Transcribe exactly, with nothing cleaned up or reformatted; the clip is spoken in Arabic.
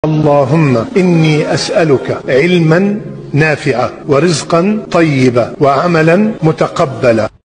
اللهم إني أسألك علما نافعا ورزقا طيبا وعملا متقبلا.